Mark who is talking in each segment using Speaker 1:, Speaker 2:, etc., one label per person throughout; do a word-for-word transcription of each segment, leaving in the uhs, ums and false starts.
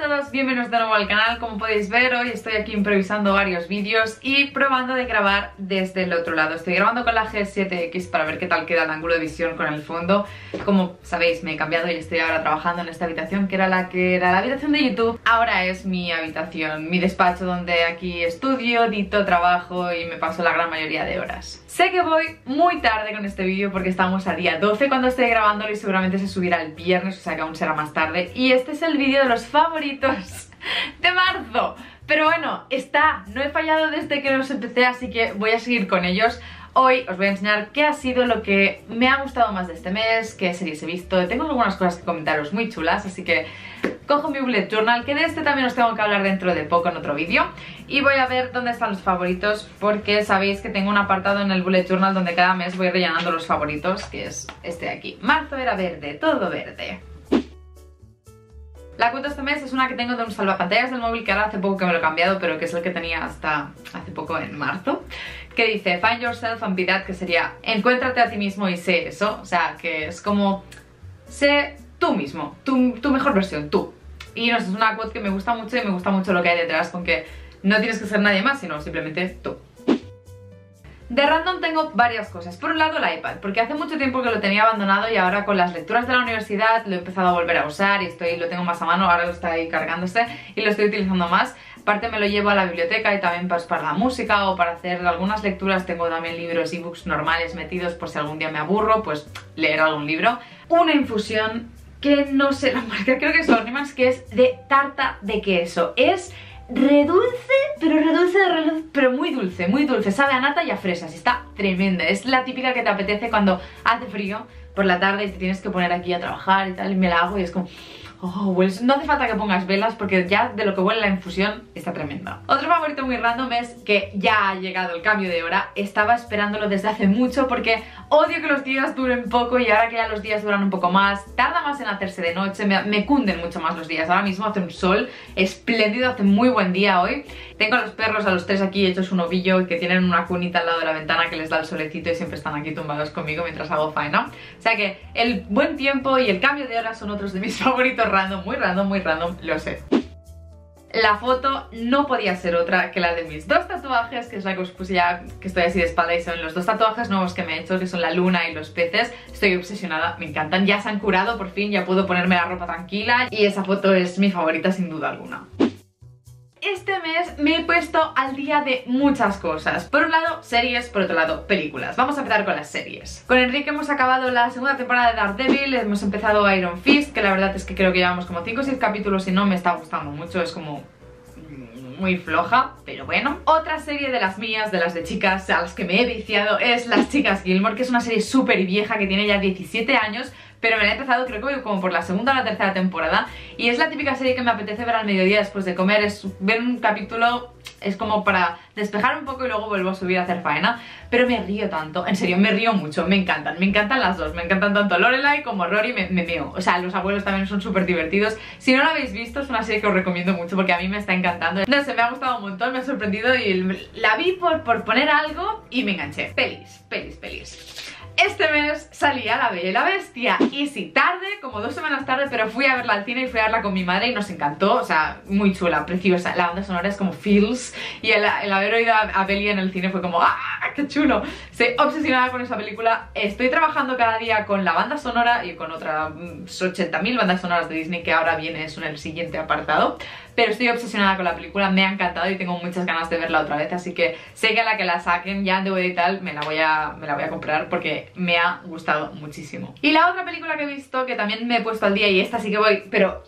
Speaker 1: a todos, bienvenidos de nuevo al canal. Como podéis ver, hoy estoy aquí improvisando varios vídeos y probando de grabar desde el otro lado. Estoy grabando con la G siete X para ver qué tal queda el ángulo de visión con el fondo. Como sabéis, me he cambiado y estoy ahora trabajando en esta habitación que era la que era la habitación de YouTube. Ahora es mi habitación, mi despacho donde aquí estudio, edito, trabajo y me paso la gran mayoría de horas. Sé que voy muy tarde con este vídeo porque estamos a día doce cuando estoy grabándolo y seguramente se subirá el viernes, o sea que aún será más tarde. Y este es el vídeo de los favoritos de marzo. Pero bueno, está, no he fallado desde que los empecé, así que voy a seguir con ellos. Hoy os voy a enseñar qué ha sido lo que me ha gustado más de este mes, qué series he visto. Tengo algunas cosas que comentaros muy chulas, así que cojo mi bullet journal, que de este también os tengo que hablar dentro de poco en otro vídeo. Y voy a ver dónde están los favoritos, porque sabéis que tengo un apartado en el bullet journal donde cada mes voy rellenando los favoritos, que es este de aquí. Marzo era verde, todo verde. La cuenta este mes es una que tengo de un salvapantallas del móvil que ahora hace poco que me lo he cambiado, pero que es el que tenía hasta hace poco en marzo, que dice Find yourself and be that, que sería encuéntrate a ti mismo y sé eso. O sea, que es como sé tú mismo, tu, tu mejor versión, tú. Y no sé, es una quote que me gusta mucho y me gusta mucho lo que hay detrás, con que no tienes que ser nadie más, sino simplemente tú. De random tengo varias cosas. Por un lado, el iPad, porque hace mucho tiempo que lo tenía abandonado y ahora con las lecturas de la universidad lo he empezado a volver a usar y estoy, lo tengo más a mano, ahora lo está ahí cargándose y lo estoy utilizando más. Aparte me lo llevo a la biblioteca y también pues, para la música o para hacer algunas lecturas. Tengo también libros, ebooks normales metidos por si algún día me aburro, pues leer algún libro. Una infusión que no sé la marca, creo que es Ornaments, que es de tarta de queso. Es redulce, pero redulce, redulce, pero muy dulce, muy dulce. Sabe a nata y a fresas, está tremenda. Es la típica que te apetece cuando hace frío por la tarde y te tienes que poner aquí a trabajar y tal, y me la hago y es como... Oh, hueles. No hace falta que pongas velas porque ya de lo que huele la infusión está tremenda. Otro favorito muy random es que ya ha llegado el cambio de hora. Estaba esperándolo desde hace mucho porque odio que los días duren poco y ahora que ya los días duran un poco más, tarda más en hacerse de noche, me, me cunden mucho más los días. Ahora mismo hace un sol espléndido, hace muy buen día hoy. Tengo a los perros, a los tres aquí hechos un ovillo, que tienen una cunita al lado de la ventana que les da el solecito y siempre están aquí tumbados conmigo mientras hago faena. O sea que el buen tiempo y el cambio de hora son otros de mis favoritos random, muy random, muy random, lo sé. La foto no podía ser otra que la de mis dos tatuajes, que es la que os puse ya, que estoy así de espalda, y son los dos tatuajes nuevos que me he hecho, que son la luna y los peces. Estoy obsesionada, me encantan, ya se han curado por fin, ya puedo ponerme la ropa tranquila y esa foto es mi favorita sin duda alguna. Este mes me he puesto al día de muchas cosas. Por un lado, series, por otro lado, películas. Vamos a empezar con las series. Con Enrique hemos acabado la segunda temporada de Daredevil, hemos empezado Iron Fist, que la verdad es que creo que llevamos como cinco o seis capítulos y no me está gustando mucho, es como... muy floja, pero bueno. Otra serie de las mías, de las de chicas, a las que me he viciado, es Las Chicas Gilmore, que es una serie súper vieja que tiene ya diecisiete años, pero me la he empezado creo que como por la segunda o la tercera temporada y es la típica serie que me apetece ver al mediodía después de comer. Es ver un capítulo, es como para despejar un poco y luego vuelvo a subir a hacer faena, pero me río tanto, en serio, me río mucho, me encantan, me encantan las dos, me encantan tanto Lorelai como Rory, me, me meo, o sea, los abuelos también son súper divertidos. Si no lo habéis visto, es una serie que os recomiendo mucho porque a mí me está encantando, no sé, me ha gustado un montón, me ha sorprendido y la vi por, por poner algo y me enganché. Pelis, pelis, pelis. Este mes salía La Bella y la Bestia y sí, tarde, como dos semanas tarde, pero fui a verla al cine y fui a verla con mi madre y nos encantó, o sea, muy chula, preciosa, la banda sonora es como feels y el, el haber oído a, a Bella en el cine fue como ¡ah, qué chulo! Estoy obsesionada con esa película, estoy trabajando cada día con la banda sonora y con otras ochenta mil bandas sonoras de Disney que ahora viene eso en el siguiente apartado, pero estoy obsesionada con la película, me ha encantado y tengo muchas ganas de verla otra vez, así que sé que a la que la saquen ya en D V D y tal, me la voy a, me la voy a comprar porque me ha gustado muchísimo. Y la otra película que he visto, que también me he puesto al día y esta sí que voy, pero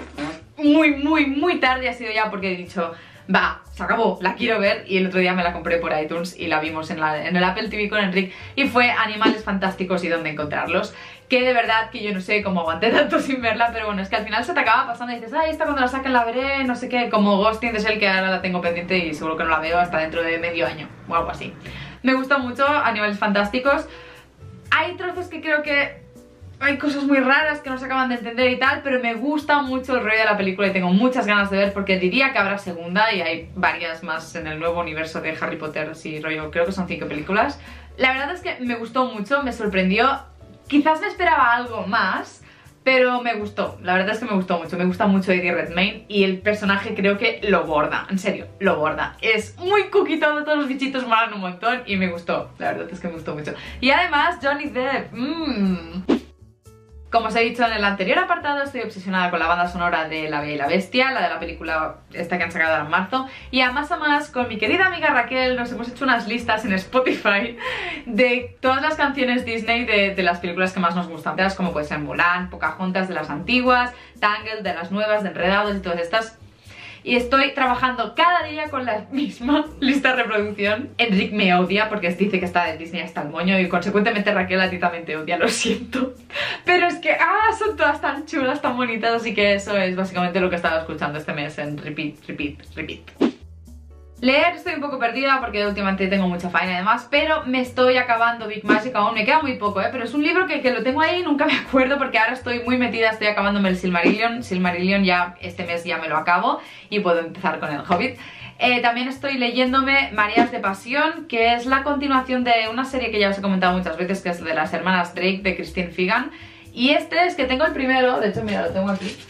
Speaker 1: muy, muy, muy tarde ha sido ya porque he dicho, va, se acabó, la quiero ver y el otro día me la compré por iTunes y la vimos en, la, en el Apple T V con Enrique y fue Animales Fantásticos y dónde encontrarlos. Que de verdad que yo no sé cómo aguanté tanto sin verla, pero bueno, es que al final se te acaba pasando y dices, ay, esta cuando la saquen la veré, no sé qué, como Ghost in the Shell, que ahora la tengo pendiente y seguro que no la veo hasta dentro de medio año o algo así. Me gustó mucho Animales Fantásticos. Hay trozos que creo que hay cosas muy raras que no se acaban de entender y tal, pero me gusta mucho el rollo de la película y tengo muchas ganas de ver porque diría que habrá segunda y hay varias más en el nuevo universo de Harry Potter, así rollo, creo que son cinco películas. La verdad es que me gustó mucho, me sorprendió, quizás me esperaba algo más, pero me gustó, la verdad es que me gustó mucho, me gusta mucho Eddie Redmayne y el personaje creo que lo borda, en serio, lo borda. Es muy cookie todo, todos los bichitos molan un montón y me gustó, la verdad es que me gustó mucho. Y además Johnny Depp, mmm... Como os he dicho en el anterior apartado, estoy obsesionada con la banda sonora de La Bella y la Bestia, la de la película esta que han sacado ahora en marzo. Y a más a más, con mi querida amiga Raquel nos hemos hecho unas listas en Spotify de todas las canciones Disney de, de las películas que más nos gustan, como puede ser Mulan, Pocahontas de las antiguas, Tangled de las nuevas, de Enredados y todas estas. Y estoy trabajando cada día con la misma lista de reproducción. Enric me odia porque dice que está de Disney hasta el moño y consecuentemente Raquel a ti también te odia, lo siento. Pero es que, ah, son todas tan chulas, tan bonitas, así que eso es básicamente lo que he estado escuchando este mes en repeat, repeat, repeat. Leer estoy un poco perdida porque últimamente tengo mucha faena y demás, pero me estoy acabando Big Magic aún, me queda muy poco, ¿eh? Pero es un libro que, que lo tengo ahí y nunca me acuerdo porque ahora estoy muy metida, estoy acabándome el Silmarillion, Silmarillion ya este mes ya me lo acabo y puedo empezar con el Hobbit. Eh, también estoy leyéndome Mareas de Pasión, que es la continuación de una serie que ya os he comentado muchas veces, que es de las hermanas Drake de Christine Figan. Y este es que tengo el primero, de hecho mira, lo tengo aquí.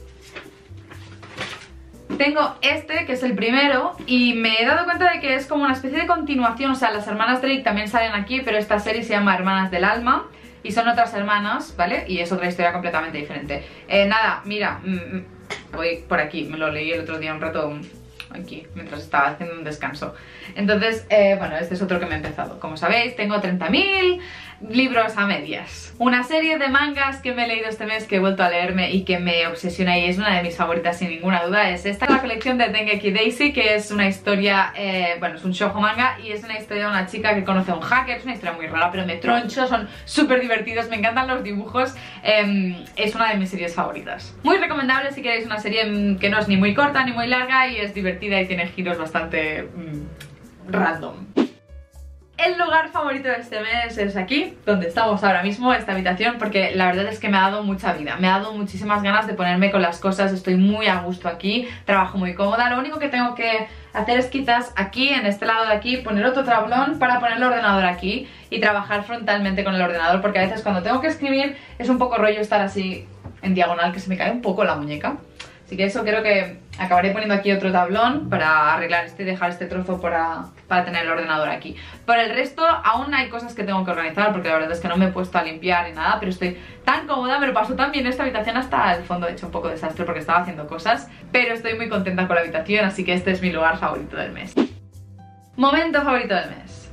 Speaker 1: Tengo este, que es el primero, y me he dado cuenta de que es como una especie de continuación, o sea, las hermanas Drake también salen aquí, pero esta serie se llama Hermanas del Alma, y son otras hermanas, ¿vale? Y es otra historia completamente diferente. Eh, nada, mira, mmm, voy por aquí, me lo leí el otro día un rato aquí, mientras estaba haciendo un descanso. Entonces, eh, bueno, este es otro que me he empezado. Como sabéis, tengo treinta mil libros a medias. Una serie de mangas que me he leído este mes, que he vuelto a leerme y que me obsesiona y es una de mis favoritas sin ninguna duda, es esta, la colección de Dengeki Daisy, que es una historia, eh, bueno, es un shoujo manga y es una historia de una chica que conoce a un hacker. Es una historia muy rara, pero me troncho, son súper divertidos, me encantan los dibujos, eh, es una de mis series favoritas. Muy recomendable si queréis una serie que no es ni muy corta ni muy larga y es divertida y tiene giros bastante mmm, random. El lugar favorito de este mes es aquí, donde estamos ahora mismo, esta habitación, porque la verdad es que me ha dado mucha vida, me ha dado muchísimas ganas de ponerme con las cosas, estoy muy a gusto aquí, trabajo muy cómoda. Lo único que tengo que hacer es quizás aquí, en este lado de aquí, poner otro tablón para poner el ordenador aquí y trabajar frontalmente con el ordenador, porque a veces cuando tengo que escribir es un poco rollo estar así en diagonal, que se me cae un poco la muñeca. Así que eso creo que acabaré poniendo aquí otro tablón para arreglar este y dejar este trozo para, para tener el ordenador aquí. Por el resto aún hay cosas que tengo que organizar porque la verdad es que no me he puesto a limpiar ni nada, pero estoy tan cómoda, me lo paso tan bien esta habitación hasta el fondo. He hecho un poco de desastre porque estaba haciendo cosas, pero estoy muy contenta con la habitación, así que este es mi lugar favorito del mes. Momento favorito del mes.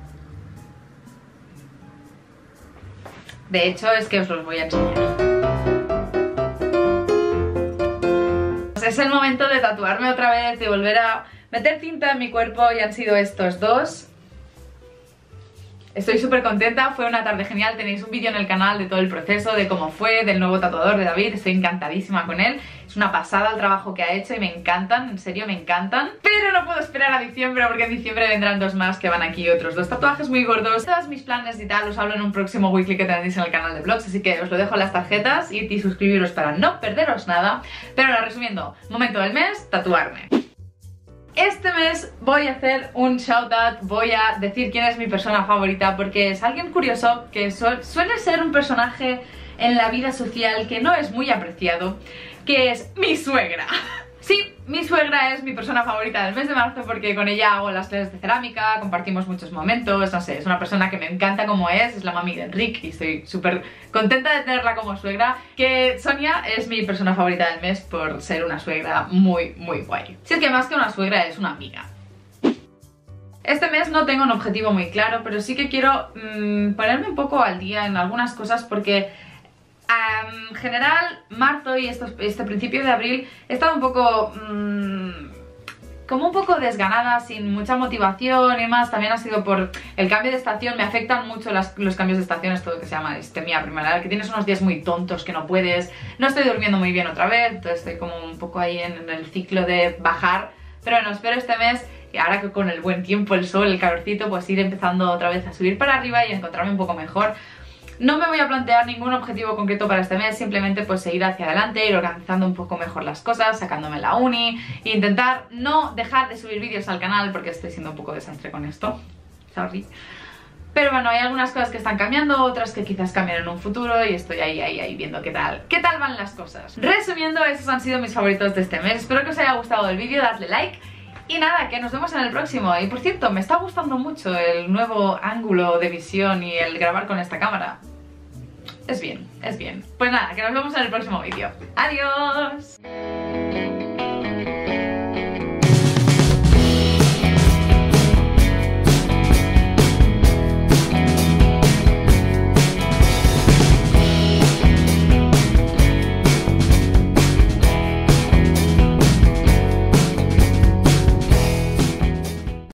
Speaker 1: De hecho es que os los voy a enseñar. Es el momento de tatuarme otra vez, de volver a meter tinta en mi cuerpo y han sido estos dos. Estoy súper contenta, fue una tarde genial, tenéis un vídeo en el canal de todo el proceso, de cómo fue, del nuevo tatuador de David, estoy encantadísima con él. Es una pasada el trabajo que ha hecho y me encantan, en serio me encantan. Pero no puedo esperar a diciembre porque en diciembre vendrán dos más que van aquí, otros dos tatuajes muy gordos. Todos mis planes y tal os hablo en un próximo weekly que tenéis en el canal de vlogs, así que os lo dejo en las tarjetas y, y suscribiros para no perderos nada. Pero ahora resumiendo, momento del mes, tatuarme. Este mes voy a hacer un shout out, voy a decir quién es mi persona favorita porque es alguien curioso que su suele ser un personaje en la vida social que no es muy apreciado, que es mi suegra. Sí, mi suegra es mi persona favorita del mes de marzo porque con ella hago las clases de cerámica, compartimos muchos momentos, no sé, es una persona que me encanta como es, es la mami de Enric y estoy súper contenta de tenerla como suegra. Que Sonia es mi persona favorita del mes por ser una suegra muy, muy guay. Si es que más que una suegra es una amiga. Este mes no tengo un objetivo muy claro, pero sí que quiero mmm, ponerme un poco al día en algunas cosas porque en general, marzo y estos, este principio de abril he estado un poco mmm, como un poco desganada, sin mucha motivación y más. También ha sido por el cambio de estación, me afectan mucho las, los cambios de estación, esto que se llama histemia primaveral, que tienes unos días muy tontos que no puedes, no estoy durmiendo muy bien otra vez, entonces estoy como un poco ahí en, en el ciclo de bajar, pero bueno, espero este mes, y ahora que con el buen tiempo, el sol, el calorcito, pues ir empezando otra vez a subir para arriba y encontrarme un poco mejor. No me voy a plantear ningún objetivo concreto para este mes, simplemente pues seguir hacia adelante, ir organizando un poco mejor las cosas, sacándome la uni e intentar no dejar de subir vídeos al canal porque estoy siendo un poco desastre con esto, sorry. Pero bueno, hay algunas cosas que están cambiando, otras que quizás cambien en un futuro y estoy ahí, ahí, ahí viendo qué tal, qué tal van las cosas. Resumiendo, esos han sido mis favoritos de este mes. Espero que os haya gustado el vídeo, dadle like. Y nada, que nos vemos en el próximo. Y por cierto, me está gustando mucho el nuevo ángulo de visión y el grabar con esta cámara. Es bien, es bien. Pues nada, que nos vemos en el próximo vídeo. ¡Adiós!